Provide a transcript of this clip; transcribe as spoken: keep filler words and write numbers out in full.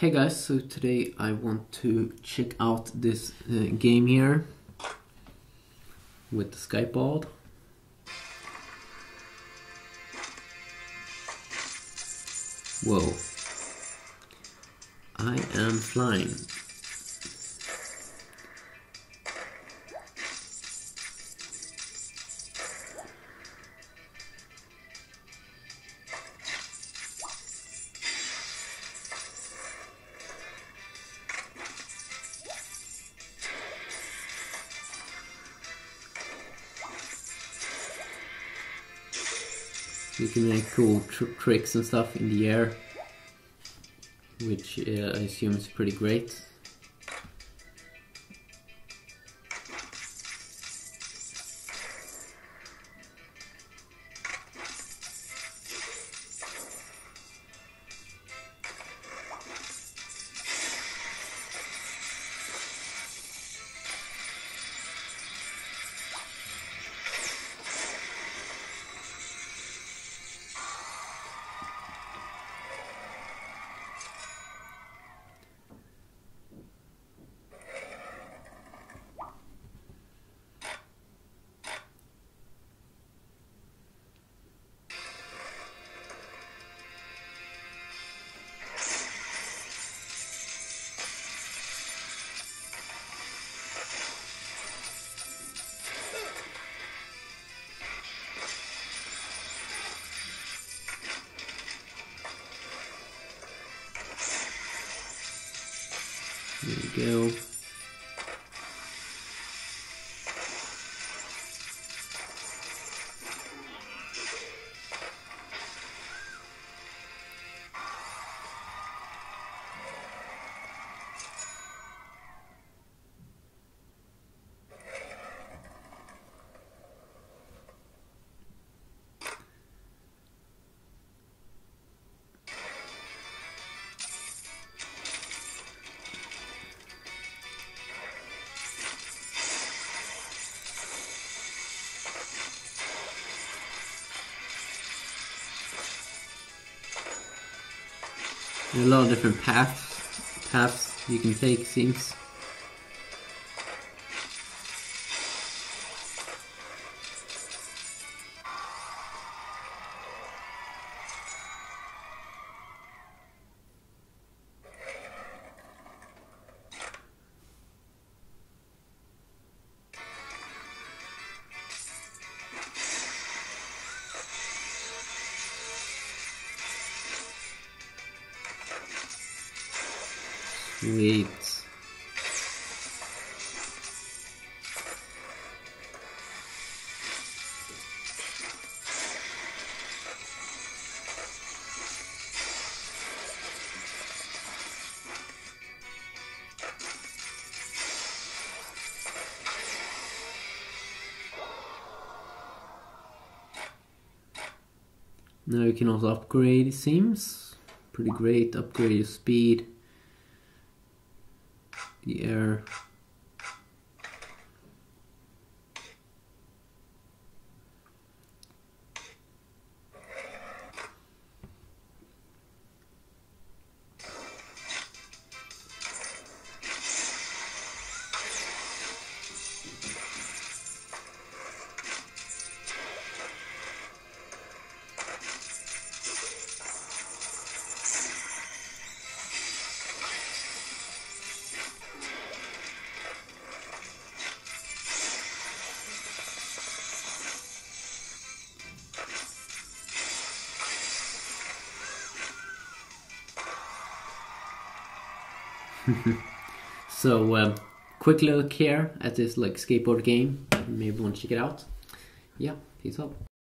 Hey guys, so today I want to check out this uh, game here with the Skyboard. Whoa, I am flying. You can make cool tr tricks and stuff in the air, which uh, I assume is pretty great. There we go. There are a lot of different paths, paths you can take, seems. Sweet. Now you can also upgrade, it seems. Pretty great, upgrade your speed, the air. So, um, quick look here at this like skateboard game. Maybe want to check it out. Yeah, peace out.